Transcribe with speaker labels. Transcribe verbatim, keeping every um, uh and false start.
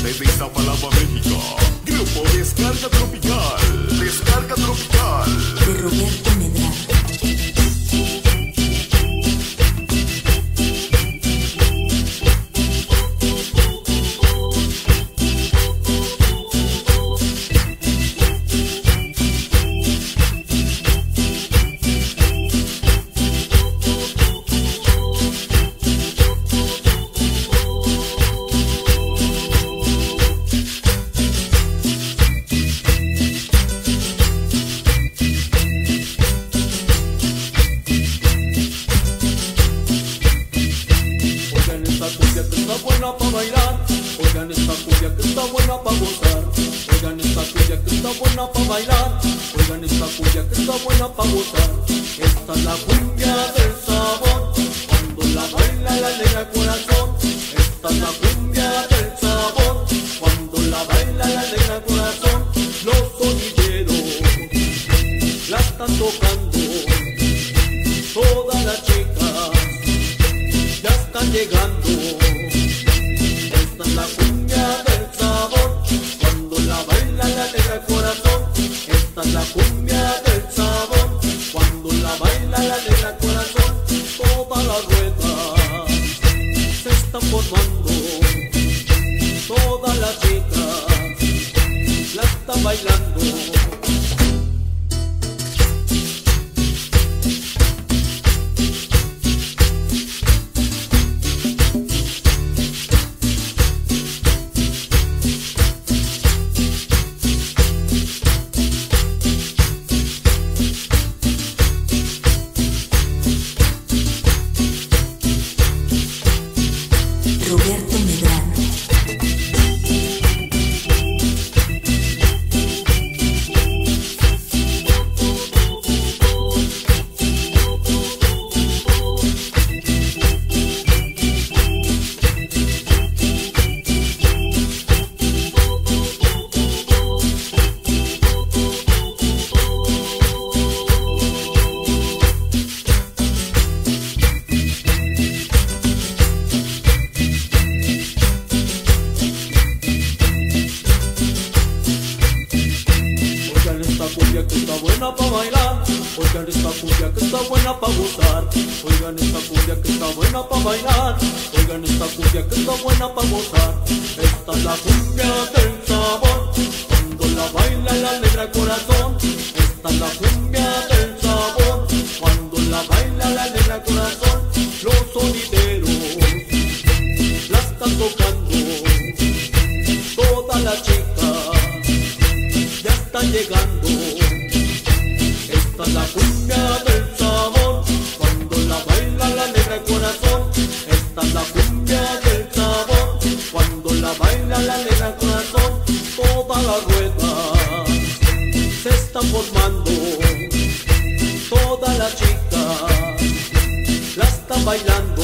Speaker 1: desde Iztapalapa, México. Grupo Descarga Tropical. Descarga Tropical.
Speaker 2: De Roberto Medrano.
Speaker 3: Buena pa' bailar, oigan esta cumbia que está buena pa' gozar. Oigan esta cumbia que está buena pa' bailar, oigan esta cumbia que está buena pa' gozar. Esta es la cumbia del sabor, cuando la baila la alegra corazón. Esta es la cumbia del sabor, cuando la baila la alegra corazón. Los sonideros la están tocando, todas las chicas ya están llegando. Esta es la cumbia del sabor, cuando la baila la alegra corazón. Esta es la cumbia del sabor, cuando la baila la alegra corazón. Todas las ruedas se están formando, todas las chicas la están bailando.
Speaker 2: Roberto Medrano.
Speaker 3: Cumbia que está buena pa' bailar, oigan esta cumbia que está buena pa' gozar. Oigan esta cumbia que está buena pa' bailar, oigan esta cumbia que está buena pa' gozar. Esta es la cumbia del sabor, cuando la baila la alegra corazón. Esta es la cumbia del sabor, cuando la baila la alegra corazón. Los sonideros la están tocando, todas las chicas ya están llegando. Esta es la cumbia del sabor, cuando la baila la alegra corazón. Esta es la cumbia del sabor, cuando la baila la alegra corazón. Todas las ruedas se están formando, todas las chicas la están bailando.